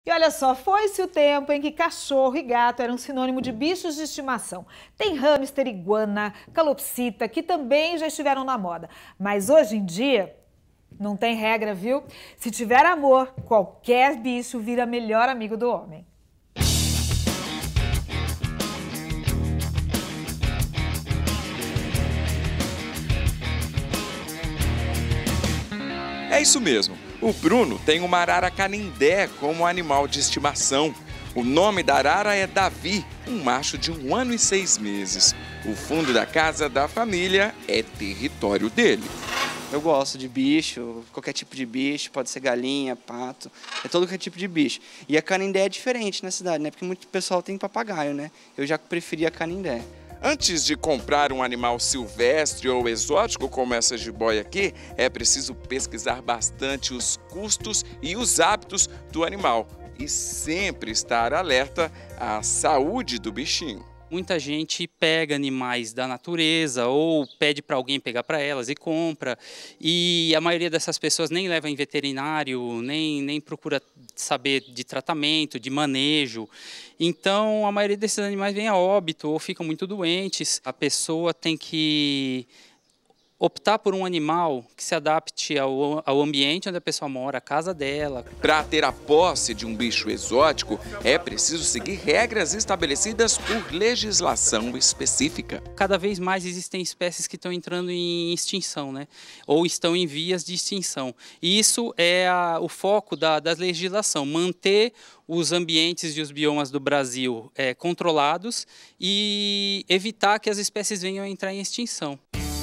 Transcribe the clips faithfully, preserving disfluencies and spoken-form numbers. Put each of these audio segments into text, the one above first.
E olha só, foi-se o tempo em que cachorro e gato eram sinônimo de bichos de estimação. Tem hamster, iguana, calopsita, que também já estiveram na moda. Mas hoje em dia, não tem regra, viu? Se tiver amor, qualquer bicho vira melhor amigo do homem. É isso mesmo. O Bruno tem uma arara canindé como animal de estimação. O nome da arara é Davi, um macho de um ano e seis meses. O fundo da casa da família é território dele. Eu gosto de bicho, qualquer tipo de bicho, pode ser galinha, pato, é todo tipo de bicho. E a canindé é diferente na cidade, né? Porque muito pessoal tem papagaio, né? Eu já preferi a canindé. Antes de comprar um animal silvestre ou exótico como essa jiboia aqui, é preciso pesquisar bastante os custos e os hábitos do animal e sempre estar alerta à saúde do bichinho. Muita gente pega animais da natureza ou pede para alguém pegar para elas e compra. E a maioria dessas pessoas nem leva em veterinário, nem, nem procura saber de tratamento, de manejo. Então, a maioria desses animais vem a óbito ou ficam muito doentes. A pessoa tem que optar por um animal que se adapte ao, ao ambiente onde a pessoa mora, a casa dela. Para ter a posse de um bicho exótico, é preciso seguir regras estabelecidas por legislação específica. Cada vez mais existem espécies que estão entrando em extinção, né? Ou estão em vias de extinção. E isso é a, o foco da, da legislação, manter os ambientes e os biomas do Brasil é, controlados e evitar que as espécies venham a entrar em extinção.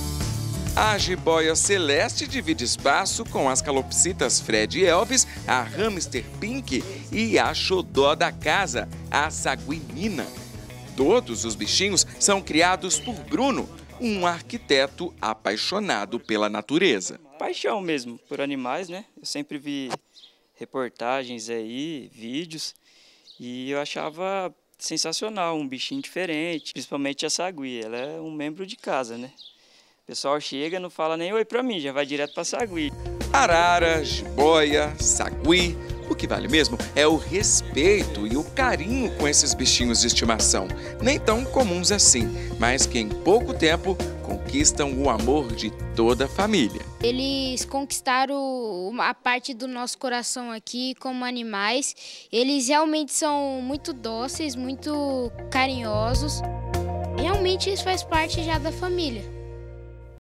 A jiboia celeste divide espaço com as calopsitas Fred e Elvis, a hamster Pink e a xodó da casa, a saguinina. Todos os bichinhos são criados por Bruno, um arquiteto apaixonado pela natureza. Paixão mesmo por animais, né? Eu sempre vi reportagens aí, vídeos, e eu achava sensacional, um bichinho diferente, principalmente a sagui, ela é um membro de casa, né? O pessoal chega, não fala nem oi pra mim, já vai direto pra sagui. Arara, jiboia, sagui, o que vale mesmo é o respeito e o carinho com esses bichinhos de estimação. Nem tão comuns assim, mas que em pouco tempo conquistam o amor de toda a família. Eles conquistaram a parte do nosso coração aqui como animais. Eles realmente são muito dóceis, muito carinhosos. Realmente isso faz parte já da família.